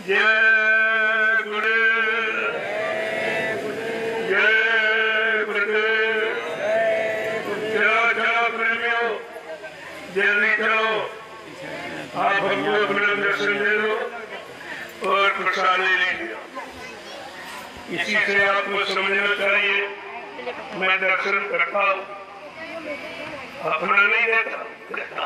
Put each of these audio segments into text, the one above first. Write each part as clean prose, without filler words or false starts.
जय गुरुदेव, जय गुरुदेव। चलो चलो प्रेमियों, जल्दी चलो, आप हमको अपना दर्शन दे दो और प्रसाद ले लीजिए। इसी से आपको समझना चाहिए, मैं दर्शन करता हूँ, अपना नहीं देता।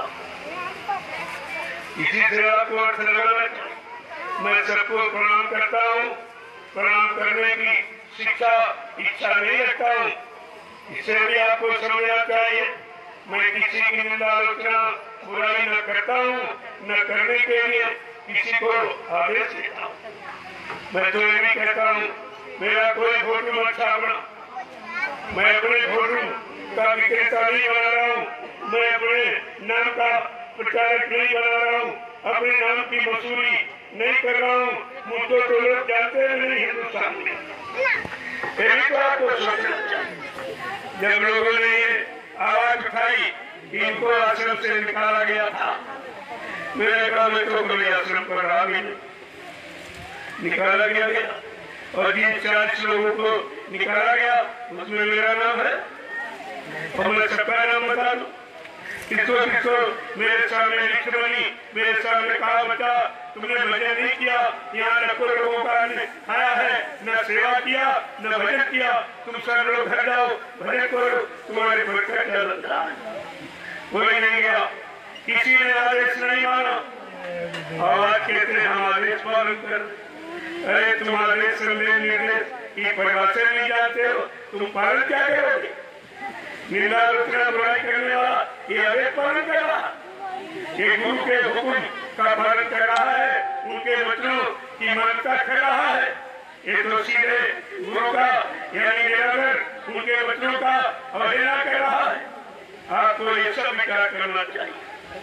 इसी से आपको अर्थ लगाना चाहिए, मैं सबको प्रणाम करता हूँ, प्रणाम करने की शिक्षा इच्छा नहीं रखता हूँ। इससे भी आपको समझना चाहिए, मैं किसी की निंदा आलोचना बुराई न करता हूँ, न करने के लिए किसी को आदेश देता हूँ। मैं तो ये भी कहता हूँ, मेरा कोई फोटो मत छापना, मैं अपने फोटो का विक्रेता नहीं बना रहा हूँ, मैं अपने नाम का प्रचारक नहीं बना रहा हूँ, अपने नाम की मशहूरी नहीं कर रहा हूँ। मुझको तो लोग जानते नहीं हिंदुस्तान में। यही तो आपको सोचना चाहिए। जब लोगों ने ये आवाज उठाई कि इनको आश्रम से निकाला गया था, मैंने कहा मैं तो कभी आश्रम पर रहा भी नहीं। निकाला गया और जिन 40 लोगों को निकाला गया उसमें मेरा नाम है, और मैं सबका नाम बता दूं। किसको मेरे सामने लिख बनी, मेरे सामने कहा बच्चा तुमने भजन नहीं किया, यहाँ लाखों लोगों का खाया है, न सेवा किया न भजन किया, तुम सब लोग घर जाओ भजन करो, तुम्हारे पर क्या लगता है। कोई नहीं गया, किसी ने आदेश नहीं माना। और आज कहते हैं हम आदेश पालन कर। अरे तुम आदेश निर्देश की परिभाषा नहीं जानते हो, तुम पालन क्या करोगे। निंदा आलोचना बुराई करने वाला ये आदेश पालन कर रहा, ये गुरु के हुक्म का पालन कर रहा है, उनके वचनों की मान्यता कर रहा है। ये तो सीधे गुरु का यानी निराकर उनके वचनों का अवहेलना कर रहा है। आपको ये सब विचार करना चाहिए।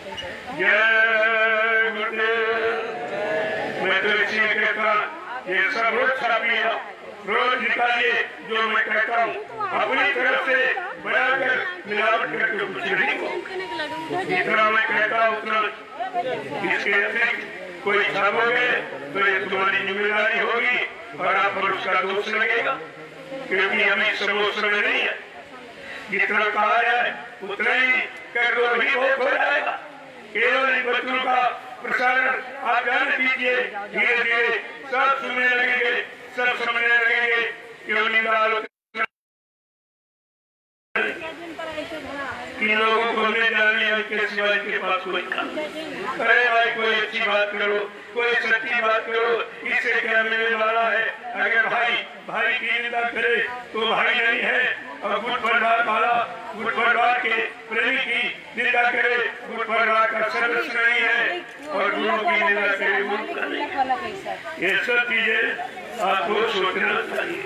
जय गुरुदेव। मैं तो इसलिए कहता, ये सब रोज छापिए, रोज निकालिए जो मैं कहता हूँ, अपनी तरफ से बनाकर मिलावट करके कुछ नहीं हो। जितना मैं कहता हूँ उतना, इसके अतिरिक्त कोई छापोगे तो ये तुम्हारी जिम्मेदारी होगी और आप पर उसका दोष लगेगा, क्योंकि हमें समोस में नहीं है। जितना कहा जाए उतना ही कर दो, भी बहुत हो जाएगा। केवल इन बच्चों का प्रसारण आप जान दीजिए, धीरे धीरे सब सुनने लगेंगे, सब समझने लगेंगे। क्यों निंदा आलोचना कि लोगों को हमने जान लिया के सिवाय के पास कोई काम। अरे भाई कोई अच्छी बात करो, कोई सच्ची बात करो, इससे क्या मिलने वाला है। अगर भाई की निंदा करे तो भाई नहीं है, और गुट परिवार वाला गुट परिवार के प्रेमी की निंदा करे गुट परिवार का सदस्य नहीं है, और गुरु की निंदा करे गुरु का नहीं। ये सब चीजें आपको सोचना चाहिए।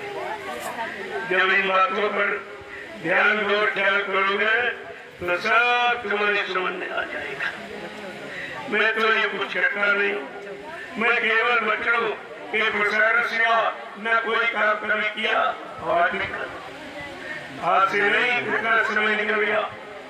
जब इन बातों पर ध्यान और ख्याल करोगे तो सब तुम्हारे समझ में आ जाएगा। मैं तो ये कुछ करता नहीं, मैं केवल बच्चों के प्रसारण सेवा न कोई काम कभी किया और आज से नहीं, कितना समय निकल गया।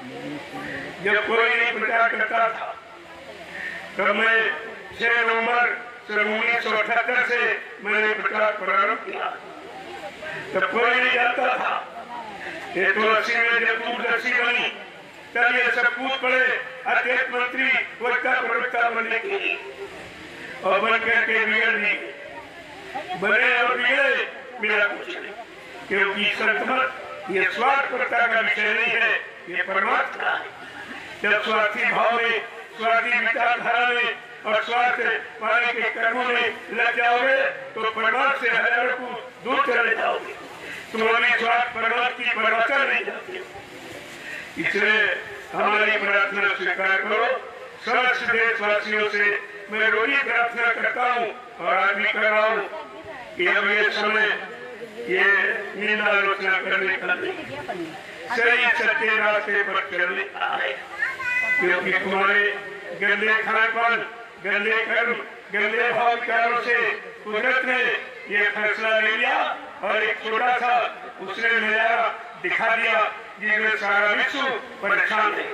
जब कोई नहीं प्रचार करता था, तब मैं 6 नवंबर 1978 से मैंने प्रचार प्रारंभ किया। तब कोई नहीं जानता था। ये तो 80 में जब दूरदर्शी बनी, तब ये सब कूद पड़े अध्यक्ष मंत्री वक्ता प्रवक्ता बनने के लिए, और बन करके बिगड़ नहीं बने और बिगड़े मेरा कुछ नहीं, क्योंकि संतमत ये स्वार्थपरता का विषय नहीं है, ये परमार्थ का है। जब स्वार्थी भाव में, स्वार्थी विचारधारा में और स्वार्थ पाने के कर्मों में लग जाओगे तो परमार्थ से हजारों को दूर चले जाओगे। तुम्हारी स्वार्थ परमार्थ की परिभाषा नहीं जाती। इसलिए हमारी प्रार्थना स्वीकार करो। समस्त देशवासियों से मैं रोज प्रार्थना करता हूँ और आज भी कर रहा हूँ कि अब ये समय ये निंदा आलोचना करने का नहीं, सही सच्चे रास्ते पर चलने का है। क्योंकि तुम्हारे गंदे खान-पान, गंदे कर्म, गंदे भाव विचारों से कुदरत ने ये फैसला ले लिया, और एक छोटा सा उसने नजारा दिखा दिया जिसमें सारा विश्व परेशान है।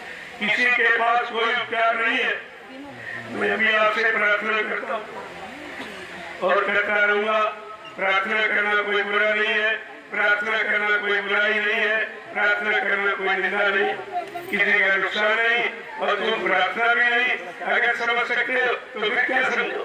किसी के पास कोई उपचार नहीं है। मैं भी आपसे प्रार्थना करता हूँ और करता रहूंगा। प्रार्थना करना कोई बुरा नहीं है, प्रार्थना करना कोई बुराई नहीं है, प्रार्थना करना कोई निंदा नहीं, किसी का नुकसान नहीं, और तुम प्रार्थना भी नहीं अगर समझ सकते हो तो फिर क्या समझो।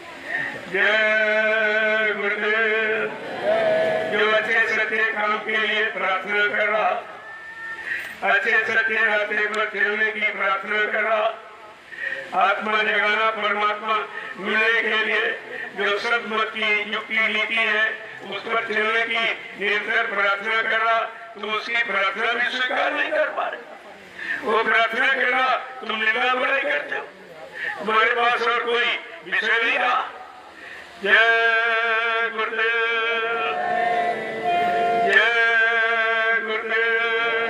जय गुरुदेव। जो अच्छे सच्चे काम के लिए प्रार्थना कर रहा, अच्छे सच्चे रास्ते पर चलने की प्रार्थना कर रहा, आत्मा जगाना परमात्मा मिलने के लिए जो सदमत की युक्ति नीति है उस पर चलने की निरंतर प्रार्थना कर रहा, तुम उसकी प्रार्थना भी स्वीकार नहीं कर पा रहे। वो प्रार्थना कर रहा, तुम निंदा बुराई करते हो, तुम्हारे पास और कोई विषय नहीं रहा। जय गुरुदेव, जय गुरुदेव,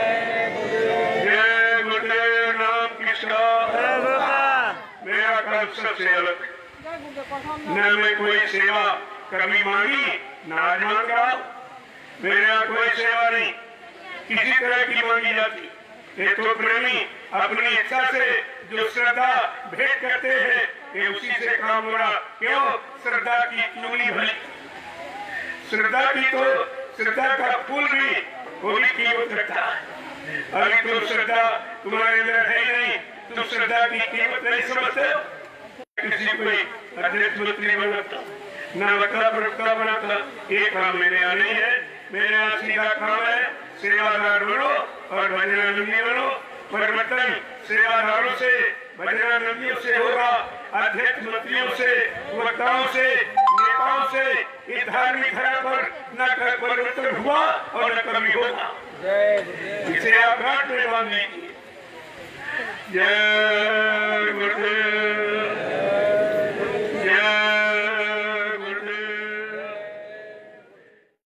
जय गुरुदेव। नाम किसका? मेरा काम सबसे अलग, न मैं कोई सेवा कभी मांगी न आज मांग रहा। मेरा कोई सेवा नहीं किसी तरह की मांगी जाती। ये तो प्रेमी अपनी इच्छा से जो श्रद्धा भेंट करते हैं ये उसी से काम हो रहा। क्यों? श्रद्धा की चुगली भली, श्रद्धा की तो श्रद्धा का फूल भी वो भी कीमत रखता है। अभी तुम श्रद्धा तुम्हारे अंदर है ही नहीं, तुम श्रद्धा की कीमत नहीं समझते हो। किसी कोई अध्यक्ष मंत्री बनाता न वक्ता प्रवक्ता बनाता, ये काम मेरे यहाँ नहीं है। मेरे यहाँ सीधा काम है, सेवादार बनो और भजनानंदी बनो। परिवर्तन सेवादारों से भजनानंदियों से होगा, अध्यक्ष मंत्रियों से, वक्ताओं से, नेताओं से इस धार्मिक धारा पर न परिवर्तन हुआ और न कभी होगा। इसे आप गांठ में बांध लीजिए। जय